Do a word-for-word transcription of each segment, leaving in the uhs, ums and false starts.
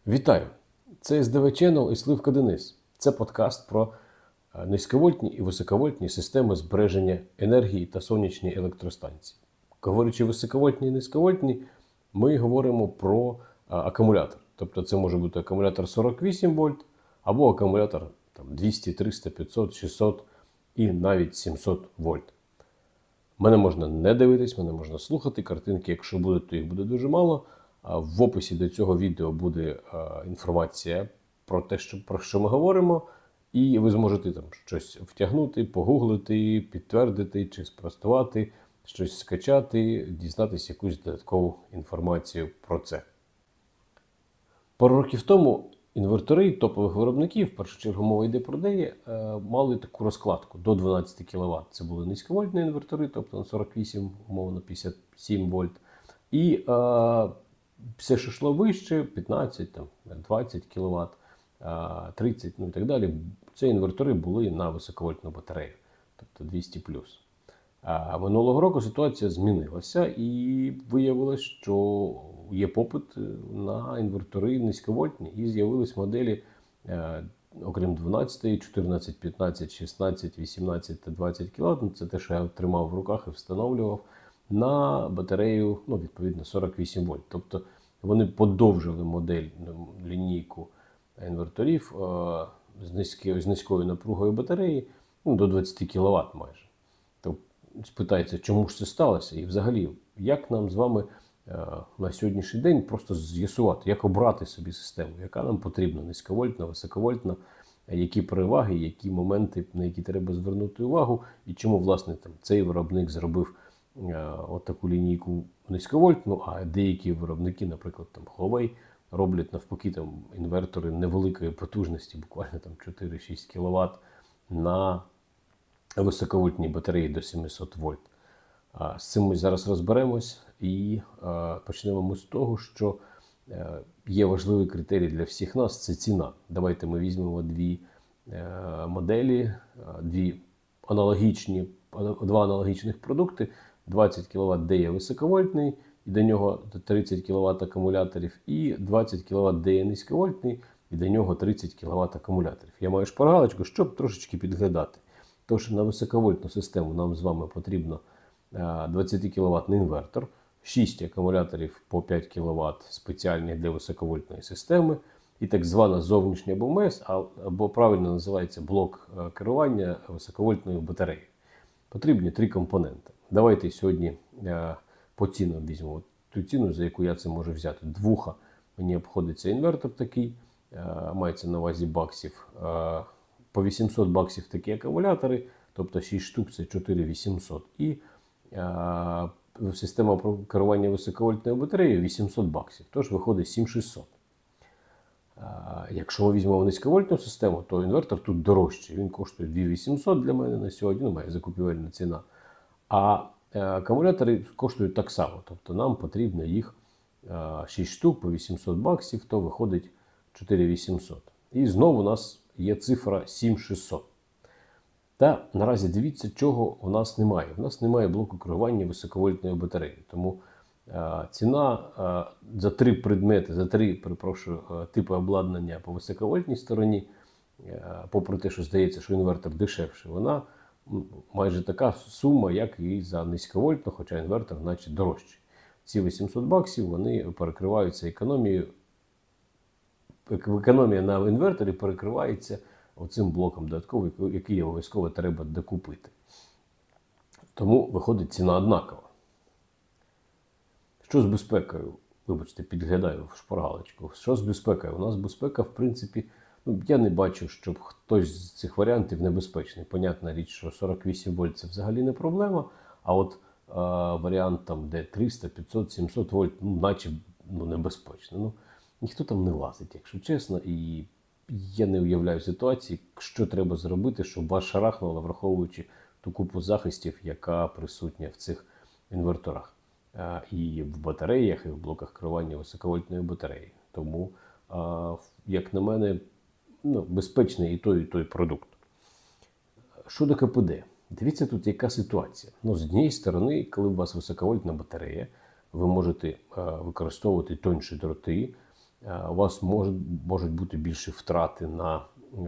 Вітаю! Це ес де ве Channel і Сливка Денис. Це подкаст про низьковольтні і високовольтні системи збереження енергії та сонячні електростанції. Говорячи високовольтні і низьковольтні, ми говоримо про акумулятор. Тобто це може бути акумулятор сорок вісім вольт або акумулятор там, двісті, триста, п'ятсот, шістсот і навіть сімсот вольт. Мене можна не дивитись, мене можна слухати. Картинки, якщо будуть, то їх буде дуже мало. В описі до цього відео буде інформація про те, що, про що ми говоримо, і ви зможете там щось втягнути, погуглити, підтвердити чи спростувати, щось скачати, дізнатися якусь додаткову інформацію про це. Пару років тому інвертори топових виробників, в першу чергу мова йде про деї, мали таку розкладку до дванадцяти кіловат. Це були низьковольтні інвертори, тобто на сорок вісім, умовно п'ятдесят сім вольт. І а, все, що йшло вище, п'ятнадцять, там, двадцять кіловат, тридцять, ну і так далі, ці інвертори були на високовольтну батарею, тобто двісті плюс. А минулого року ситуація змінилася і виявилось, що є попит на інвертори низьковольтні, і з'явились моделі, окрім дванадцяти, чотирнадцять, п'ятнадцять, шістнадцять, вісімнадцять та двадцять кіловат, це те, що я тримав в руках і встановлював, на батарею, ну, відповідно, сорок вісім вольт. Тобто вони подовжили модель, лінійку інверторів е, з, низькою, з низькою напругою батареї, ну, до двадцяти кіловат майже. Тобто спитається, чому ж це сталося? І взагалі, як нам з вами е, на сьогоднішній день просто з'ясувати, як обрати собі систему, яка нам потрібна, низьковольтна, високовольтна, які переваги, які моменти, на які треба звернути увагу, і чому, власне, там, цей виробник зробив от таку лінійку низьковольтну, а деякі виробники, наприклад, там Huawei, роблять навпаки там інвертори невеликої потужності, буквально там чотири-шість кіловат на високовольтній батареї до сімсот вольт. З цим ми зараз розберемось і почнемо ми з того, що є важливий критерій для всіх нас – це ціна. Давайте ми візьмемо дві моделі, дві аналогічні, два аналогічних продукти. двадцять кіловат, де є високовольтний, і до нього тридцять кіловат акумуляторів, і двадцять кіловат, де є низьковольтний, і до нього тридцять кіловат акумуляторів. Я маю шпаргалочку, щоб трошечки підглядати. Тож на високовольтну систему нам з вами потрібно двадцятикіловатний інвертор, шість акумуляторів по п'ять кіловат спеціальних для високовольтної системи, і так звана зовнішня бе ем ес, або правильно називається блок керування високовольтною батареєю. Потрібні три компоненти. Давайте сьогодні е, по цінам візьмемо ту ціну, за яку я це можу взяти. Двуха мені обходиться інвертор такий, е, мається на увазі баксів. Е, по вісімсот баксів такі акумулятори, тобто шість штук це чотири тисячі вісімсот. І е, система керування високовольтною батареєю вісімсот баксів, тож виходить сім тисяч шістсот. Е, якщо ми візьмемо низьковольтну систему, то інвертор тут дорожчий. Він коштує дві тисячі вісімсот для мене на сьогодні, ну, має закупівельна ціна. А акумулятори коштують так само, тобто нам потрібно їх шість штук по вісімсот баксів, то виходить чотири тисячі вісімсот. І знову у нас є цифра сім тисяч шістсот. Та наразі дивіться, чого у нас немає. У нас немає блоку керування високовольтною батареєю. Тому а, ціна а, за три предмети, за три, перепрошую, типи обладнання по високовольтній стороні, а, попри те, що здається, що інвертор дешевший, вона майже така сума, як і за низьковольтну, хоча інвертор наче дорожчий. Ці вісімсот баксів, вони перекриваються економією. Економія на інверторі перекривається оцим блоком додатковим, який обов'язково треба докупити. Тому виходить ціна однакова. Що з безпекою? Вибачте, підглядаю в шпаргалочку. Що з безпекою? У нас безпека, в принципі, ну, я не бачу, щоб хтось з цих варіантів небезпечний. Понятна річ, що сорок вісім вольт це взагалі не проблема, а от е, варіант там, де триста, п'ятсот, сімсот вольт, ну, наче ну, небезпечно. Ну, ніхто там не лазить, якщо чесно, і я не уявляю ситуації, що треба зробити, щоб вас шарахнуло, враховуючи ту купу захистів, яка присутня в цих інверторах. Е, і в батареях, і в блоках керування високовольтної батареї. Тому, е, як на мене, ну, безпечний і той, і той продукт. Щодо ка пе де. Дивіться тут, яка ситуація. Ну, з однієї сторони, коли у вас високовольтна батарея, ви можете е, використовувати тонші дроти, у вас можуть, можуть бути більші втрати на,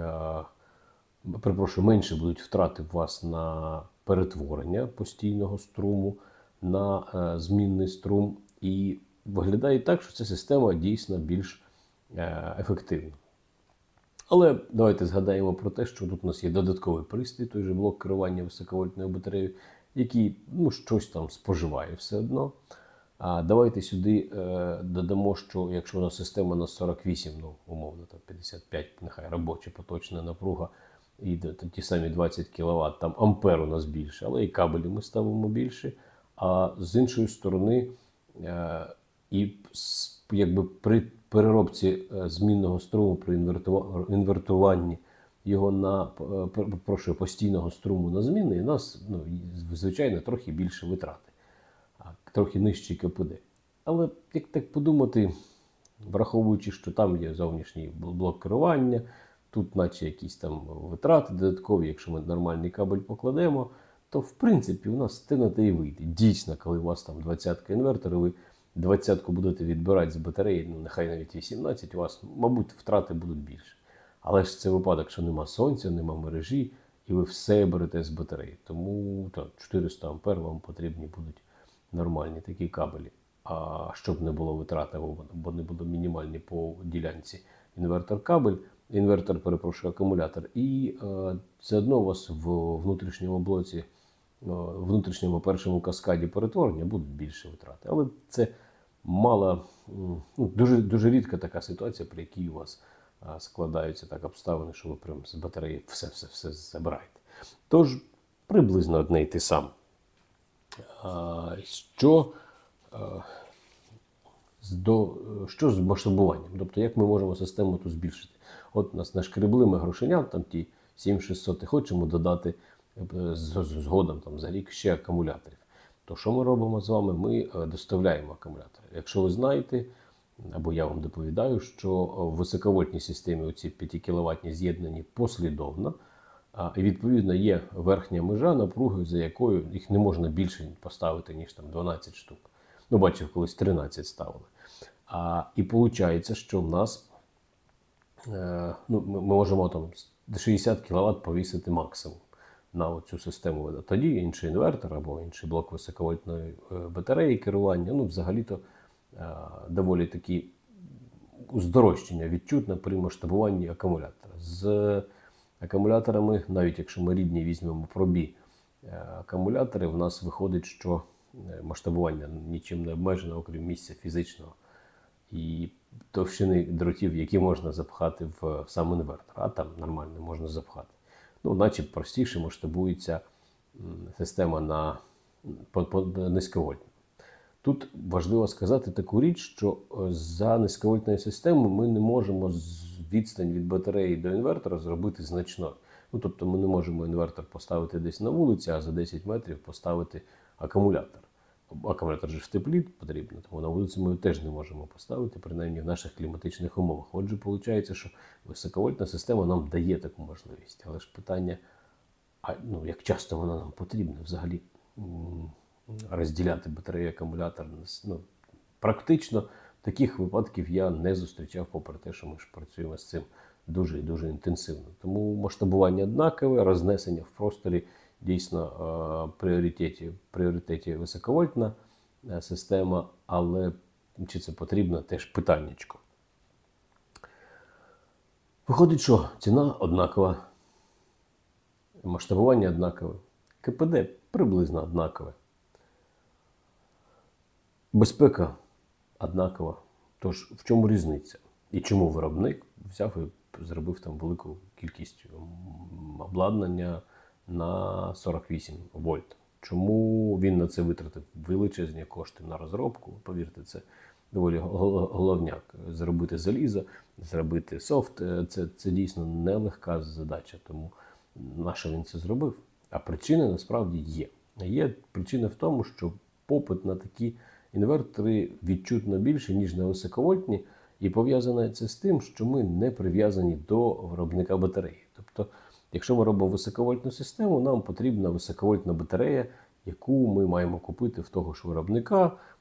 перепрошую, менше будуть втрати у вас на перетворення постійного струму на змінний струм. І виглядає так, що ця система дійсно більш ефективна. Але давайте згадаємо про те, що тут у нас є додатковий пристрій, той же блок керування високовольтною батареєю, який ну, щось там споживає все одно. А давайте сюди е, додамо, що якщо у нас система на сорок вісім, ну умовно, там п'ятдесят п'ять, нехай робоча поточна напруга, і ті самі двадцять кіловат, там ампер у нас більше, але і кабелі ми ставимо більше. А з іншої сторони, е, і якби при переробці змінного струму, при інвертуванні його на прошу, постійного струму на змінний, у нас, ну, звичайно, трохи більше витрати, трохи нижчий КПД. Але як так подумати, враховуючи, що там є зовнішній блок керування, тут наче якісь там витрати додаткові, якщо ми нормальний кабель покладемо, то в принципі у нас те на те і вийде. Дійсно, коли у вас там двадцятка інверторів, ви двадцятку будете відбирати з батареї, ну нехай навіть вісімнадцять, у вас, мабуть, втрати будуть більше. Але ж це випадок, що нема сонця, нема мережі, і ви все берете з батареї. Тому так, чотириста ампер вам потрібні будуть нормальні такі кабелі. А щоб не було витрати, бо не було мінімальні по ділянці інвертор-кабель, інвертор, перепрошую, акумулятор. І е, заодно у вас в внутрішньому блоці, в внутрішньому першому каскаді перетворення будуть більше витрати. Але це мало, ну, дуже, дуже рідка така ситуація, при якій у вас а, складаються так обставини, що ви прям з батареї все-все-все забираєте. Тож, приблизно одне й те саме. А, що, а, до, що з масштабуванням? Тобто, як ми можемо систему тут збільшити? От нас нашкребли ми грошенят, там ті сім шістсот, і хочемо додати згодом там, за рік ще акумуляторів. То що ми робимо з вами? Ми доставляємо акумулятори. Якщо ви знаєте, або я вам доповідаю, що в високовольтній системі оці п'ятикіловатні з'єднані послідовно, і відповідно є верхня межа напруги, за якою їх не можна більше поставити, ніж там дванадцять штук. Ну, бачив, колись тринадцять ставили. А, і виходить, що в нас е, ну, ми можемо там шістдесят кіловат повісити максимум на цю систему. Тоді інший інвертор або інший блок високовольтної батареї керування, ну, взагалі-то е, доволі такі здорожчання відчутне при масштабуванні акумулятора. З акумуляторами, навіть якщо ми рідні візьмемо пробі е, акумулятори, в нас виходить, що масштабування нічим не обмежено, окрім місця фізичного і товщини дротів, які можна запхати в сам інвертор, а там нормально можна запхати. Ну, наче простіше масштабується система на низьковольтну. Тут важливо сказати таку річ, що за низьковольтною системою ми не можемо відстань від батареї до інвертора зробити значною. Ну, тобто ми не можемо інвертор поставити десь на вулиці, а за десять метрів поставити акумулятор. Акумулятор же в теплі потрібно, тому на вулиці ми теж не можемо поставити, принаймні в наших кліматичних умовах. Отже, виходить, що високовольтна система нам дає таку можливість. Але ж питання, а, ну, як часто вона нам потрібна взагалі розділяти батарею і акумулятор? Ну, практично таких випадків я не зустрічав, попри те, що ми ж працюємо з цим дуже і дуже інтенсивно. Тому масштабування однакове, рознесення в просторі дійсно в пріоритеті, пріоритеті високовольтна система, але чи це потрібно, теж питаннячко. Виходить, що ціна однакова, масштабування однакове, КПД приблизно однакове, безпека однакова. Тож в чому різниця? І чому виробник взяв і зробив там велику кількість обладнання на сорок вісім вольт? Чому він на це витратив величезні кошти на розробку? Повірте, це доволі головняк. Зробити залізо, зробити софт – це, це дійсно нелегка задача. Тому на що він це зробив? А причини насправді є. Є причина в тому, що попит на такі інвертори відчутно більше, ніж на високовольтні. І пов'язане це з тим, що ми не прив'язані до виробника батареї. Тобто, якщо ми робимо високовольтну систему, нам потрібна високовольтна батарея, яку ми маємо купити в того ж виробника,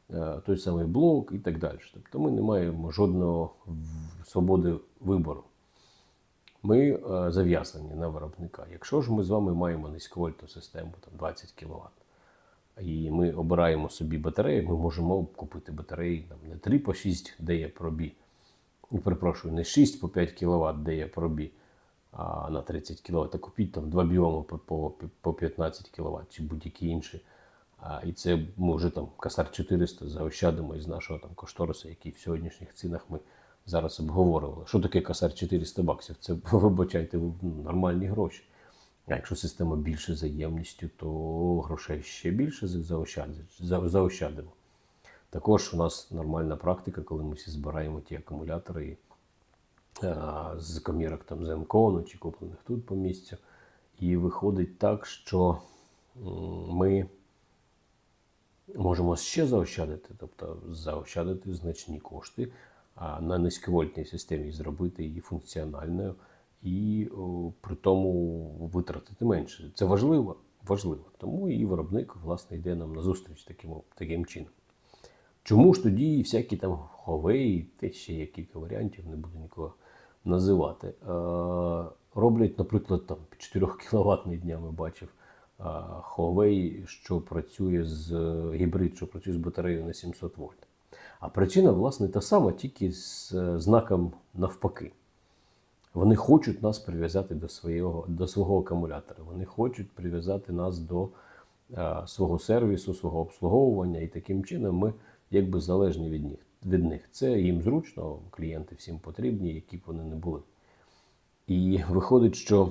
той самий блок і так далі. Тобто ми не маємо жодного свободи вибору. Ми зав'язані на виробника. Якщо ж ми з вами маємо низьковольтну систему, там двадцять кіловат, і ми обираємо собі батареї, ми можемо купити батареї там, не три по шість, де є пробі, і перепрошую, не шість по п'ять кіловат, де є пробі, а на тридцять кіловат, а купіть там два біоми по, по, по п'ятнадцять кіловат чи будь-які інші. А, і це ми вже там Косар чотириста заощадимо із нашого там кошторису, який в сьогоднішніх цінах ми зараз обговорювали. Що таке Косар чотириста баксів? Це, вибачайте, нормальні гроші. А якщо система більше за ємністю, то грошей ще більше заощадимо. Також у нас нормальна практика, коли ми всі збираємо ті акумулятори а, з комірок там з Емкону чи куплених тут по місцю. І виходить так, що ми можемо ще заощадити, тобто заощадити значні кошти, а на низьковольтній системі зробити її функціональною і о, при тому витратити менше. Це важливо, важливо. Тому і виробник, власне, йде нам на зустріч таким, таким чином. Чому ж тоді всякі там Huawei, те ще є кілька варіантів, не буду нікого називати, е, роблять, наприклад, там чотири кіловатний днями бачив е, Huawei, що працює з гібрид, що працює з батареєю на сімсот вольт. А причина, власне, та сама, тільки з знаком навпаки. Вони хочуть нас прив'язати до свого, до свого акумулятора. Вони хочуть прив'язати нас до а, свого сервісу, свого обслуговування. І таким чином ми якби залежні від них. від них. Це їм зручно, клієнти всім потрібні, які б вони не були. І виходить, що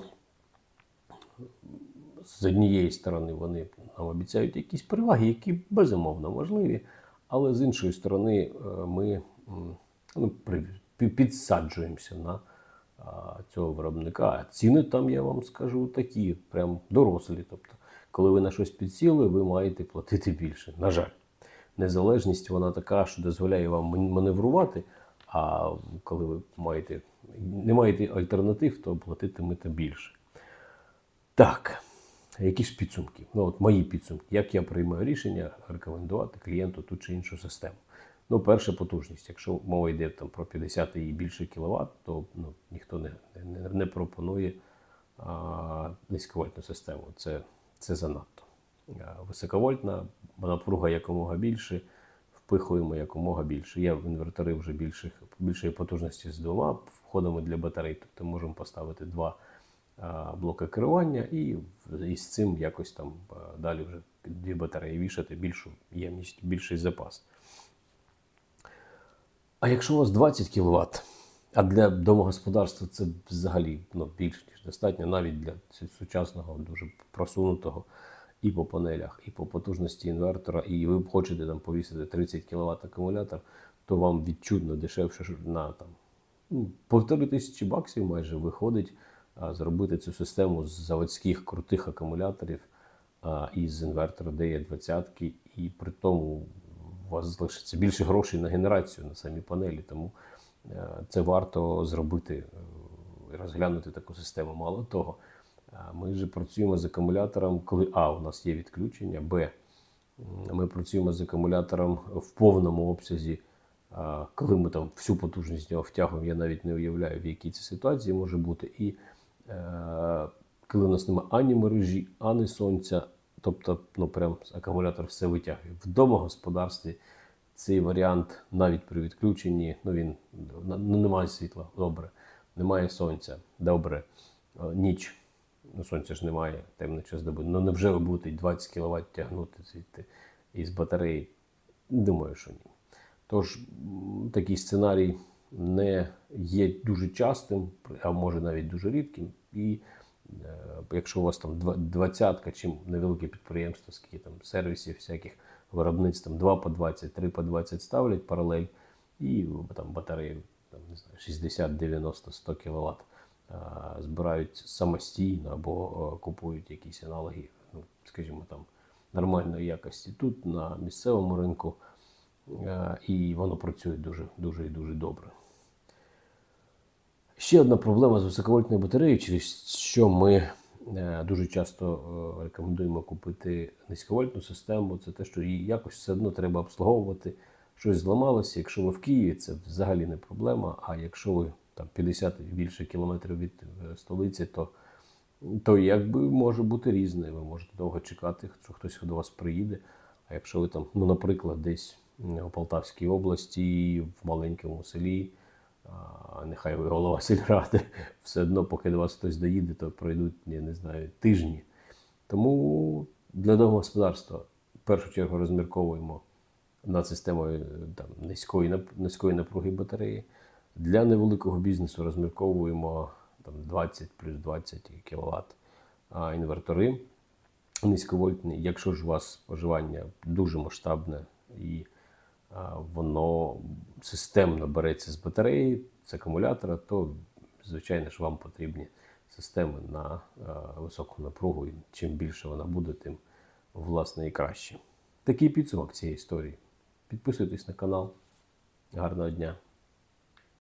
з однієї сторони вони нам обіцяють якісь переваги, які безумовно можливі, але з іншої сторони ми ну, підсаджуємося на цього виробника. А ціни там, я вам скажу, такі, прям дорослі. Тобто, коли ви на щось підсіли, ви маєте платити більше. На жаль, незалежність вона така, що дозволяє вам маневрувати, а коли ви маєте, не маєте альтернатив, то платитимете більше. Так, які ж підсумки? Ну, от мої підсумки. Як я приймаю рішення рекомендувати клієнту ту чи іншу систему? Ну, перша потужність. Якщо мова йде там про п'ятдесят і більше кіловат, то ну, ніхто не, не, не пропонує а, низьковольтну систему. Це, це занадто. А, високовольтна, напруга якомога більше, впихуємо якомога більше. Є в інвертори вже більших, більшої потужності з двома входами для батарей, тобто можемо поставити два а, блоки керування і, і з цим якось там а, далі вже дві батареї вішати, більшу ємність, більший запас. А якщо у вас двадцять кіловат, а для домогосподарства це взагалі ну, більше, ніж достатньо, навіть для сучасного, дуже просунутого і по панелях, і по потужності інвертора, і ви хочете там повісити тридцять кіловат акумулятор, то вам відчутно дешевше на там, ну, півтори тисячі баксів майже виходить а, зробити цю систему з заводських крутих акумуляторів а, із інвертора ді і двадцять, і при тому у вас залишиться більше грошей на генерацію, на самі панелі, тому це варто зробити, розглянути таку систему. Мало того, ми ж працюємо з акумулятором, коли а, у нас є відключення, б, ми працюємо з акумулятором в повному обсязі, коли ми там всю потужність нього втягуємо, я навіть не уявляю, в якій це ситуації може бути, і коли у нас немає ані мережі, ані сонця, тобто, ну, прям акумулятор все витягує. В домогосподарстві цей варіант навіть при відключенні, ну, він, ну, немає світла, добре, немає сонця, добре, ніч, ну, сонця ж немає, темний час доби, ну, невже ви будете двадцять кіловат тягнути звідти із батареї? Думаю, що ні. Тож, такий сценарій не є дуже частим, а може навіть дуже рідким, і якщо у вас там двадцятка чи невелике підприємство, скільки там сервісів, всяких виробництв, там два по двадцять, три по двадцять ставлять паралель, і там батареї там, не знаю, шістдесят, дев'яносто, сто кіловат а, збирають самостійно або а, купують якісь аналоги, ну, скажімо, там нормальної якості тут на місцевому ринку, а, і воно працює дуже, дуже і дуже добре. Ще одна проблема з високовольтною батареєю, через що ми е, дуже часто е, рекомендуємо купити низьковольтну систему, це те, що її якось все одно треба обслуговувати. Щось зламалося, якщо ви в Києві, це взагалі не проблема, а якщо ви там п'ятдесят і більше кілометрів від е, столиці, то, то якби може бути різне. Ви можете довго чекати, що хтось до вас приїде. А якщо ви там, ну, наприклад, десь у Полтавській області, в маленькому селі, а нехай ви голова сільради, все одно, поки до вас хтось доїде, то пройдуть, я не знаю, тижні. Тому для домогосподарства в першу чергу розмірковуємо над системою там, низької, низької напруги батареї. Для невеликого бізнесу розмірковуємо там, двадцять плюс двадцять кіловат інвертори низьковольтні. Якщо ж у вас споживання дуже масштабне і воно системно береться з батареї, з акумулятора, то, звичайно ж, вам потрібні системи на високу напругу. І чим більше вона буде, тим, власне, і краще. Такий підсумок цієї історії. Підписуйтесь на канал. Гарного дня!